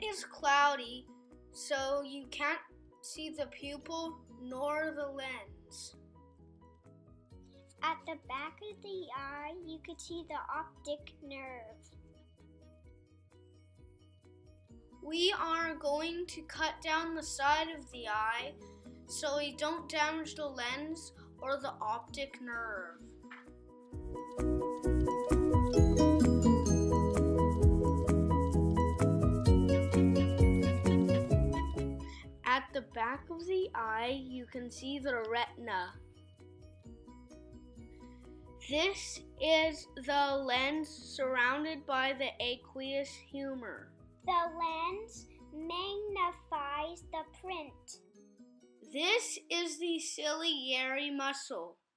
is cloudy, so you can't see the pupil nor the lens. At the back of the eye, you could see the optic nerve. We are going to cut down the side of the eye so we don't damage the lens or the optic nerve. At the back of the eye, you can see the retina. This is the lens surrounded by the aqueous humor. The lens magnifies the print. This is the ciliary muscle.